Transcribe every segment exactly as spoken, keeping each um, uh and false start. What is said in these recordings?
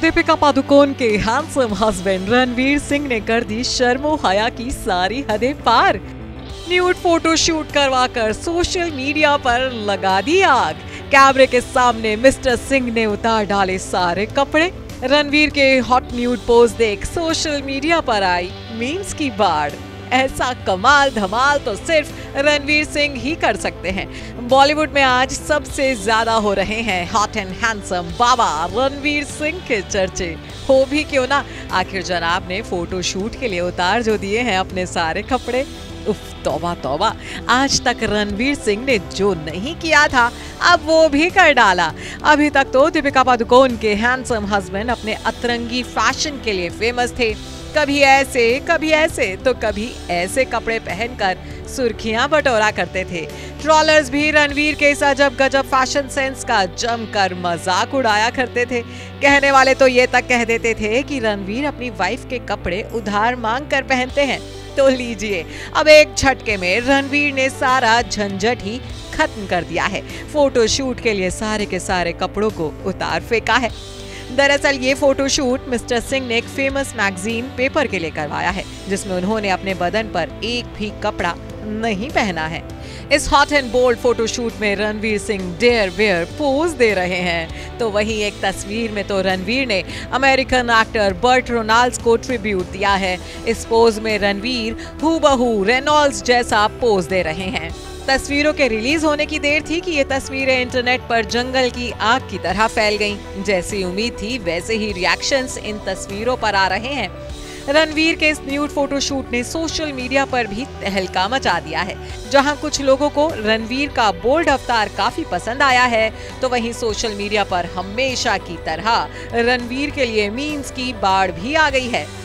दीपिका पादुकोण के handsome husband Ranveer Singh ने कर दी शर्मो हया की सारी हदें पार। न्यूड फोटो शूट करवाकर सोशल मीडिया पर लगा दी आग। कैमरे के सामने मिस्टर सिंह ने उतार डाले सारे कपड़े। रणवीर के हॉट न्यूड पोज देख सोशल मीडिया पर आई मीम्स की बाढ़। ऐसा कमाल धमाल तो सिर्फ रणवीर सिंह ही कर सकते हैं। बॉलीवुड में आज सबसे ज्यादा हो रहे हैं हॉट एंड हैंडसम बाबा रणवीर सिंह के चर्चे। हो भी क्यों ना, आखिर जनाब ने फोटो शूट के लिए उतार जो दिए हैं अपने सारे कपड़े। उफ, तौबा तौबा, आज तक रणवीर सिंह ने जो नहीं किया था अब वो भी कर डाला। अभी तक तो दीपिका पादुकोण के हैंडसम हस्बैंड अपने अतरंगी फैशन के लिए फेमस थे। कभी ऐसे कभी ऐसे तो कभी ऐसे कपड़े पहनकर सुर्खियां बटोरा करते थे। ट्रॉलर्स भी रणवीर के इस अजब गजब फैशन सेंस का जमकर मजाक उड़ाया करते थे। कहने वाले तो ये तक कह देते थे कि रणवीर अपनी वाइफ के कपड़े उधार मांग कर पहनते हैं। तो लीजिए, अब एक झटके में रणवीर ने सारा झंझट ही खत्म कर दिया है। फोटो शूट के लिए सारे के सारे कपड़ों को उतार फेंका है। दरअसल ये फोटो शूट मिस्टर सिंह ने एक फेमस मैगजीन पेपर के लिए करवाया है, जिसमें उन्होंने अपने बदन पर एक भी कपड़ा नहीं पहना है। इस hot and bold photo shoot में Ranveer Singh dare wear pose दे रहे हैं, तो वहीं एक तस्वीर में तो रणवीर ने अमेरिकन एक्टर बर्ट रेनॉल्ड्स को ट्रिब्यूट दिया है। इस पोज में रणवीर हूबहू रेनॉल्ड्स जैसा पोज दे रहे हैं। तस्वीरों के रिलीज होने की देर थी कि ये तस्वीरें इंटरनेट पर जंगल की आग की तरह फैल गईं। जैसी उम्मीद थी वैसे ही रिएक्शंस इन तस्वीरों पर आ रहे हैं। रणवीर के इस न्यूड फोटो शूट ने सोशल मीडिया पर भी तहलका मचा दिया है। जहां कुछ लोगों को रणवीर का बोल्ड अवतार काफी पसंद आया है, तो वहीं सोशल मीडिया पर हमेशा की तरह रणवीर के लिए मीम्स की बाढ़ भी आ गई है।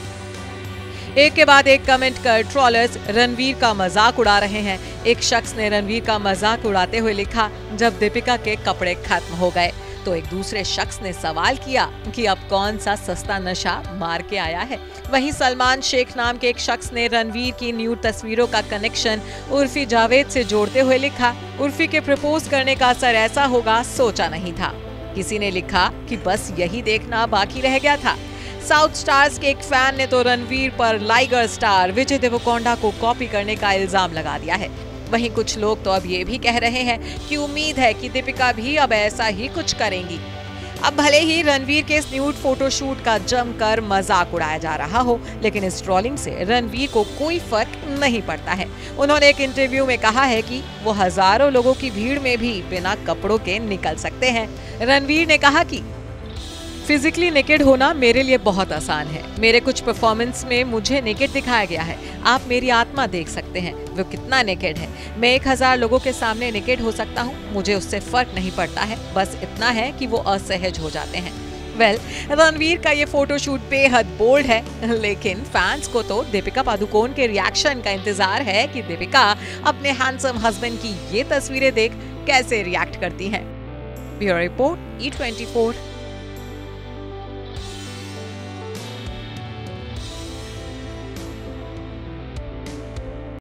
एक के बाद एक कमेंट कर ट्रॉलर्स रणवीर का मजाक उड़ा रहे हैं। एक शख्स ने रणवीर का मजाक उड़ाते हुए लिखा, जब दीपिका के कपड़े खत्म हो गए। तो एक दूसरे शख्स ने सवाल किया कि अब कौन सा सस्ता नशा मार के आया है। वहीं सलमान शेख नाम के एक शख्स ने रणवीर की न्यूड तस्वीरों का कनेक्शन उर्फी जावेद से जोड़ते हुए लिखा, उर्फी के प्रपोज करने का असर ऐसा होगा सोचा नहीं था। किसी ने लिखा कि बस यही देखना बाकी रह गया था। साउथ स्टार्स के एक फैन ने तो रणवीर पर लाइगर स्टार विजय देवरकोंडा को कॉपी करने का इल्जाम लगा दिया है। वहीं कुछ लोग तो अब ये भी कह रहे हैं कि उम्मीद है कि दीपिका भी अब ऐसा ही कुछ करेंगी। अब भले ही रणवीर के इस न्यूड फोटो शूट का जमकर मजाक उड़ाया जा रहा हो, लेकिन इस ट्रोलिंग से रणवीर को कोई फर्क नहीं पड़ता है। उन्होंने एक इंटरव्यू में कहा है कि वो हजारों लोगों की भीड़ में भी बिना कपड़ों के निकल सकते हैं। रणवीर ने कहा कि फिजिकली नेकेड होना मेरे लिए बहुत आसान है। मेरे कुछ परफॉर्मेंस में मुझे नेकेड दिखाया गया है। आप मेरी आत्मा देख सकते हैं वो कितना नेकेड है। मैं एक हजार लोगों के सामने नेकेड हो सकता हूँ, मुझे उससे फर्क नहीं पड़ता है। बस इतना है कि वो असहज हो जाते हैं। वेल, रणवीर का ये फोटो शूट बेहद बोल्ड है, लेकिन फैंस को तो दीपिका पादुकोण के रिएक्शन का इंतजार है कि दीपिका अपने हैंडसम हस्बैंड की ये तस्वीरें देख कैसे रिएक्ट करती हैं। Bureau report, E twenty four.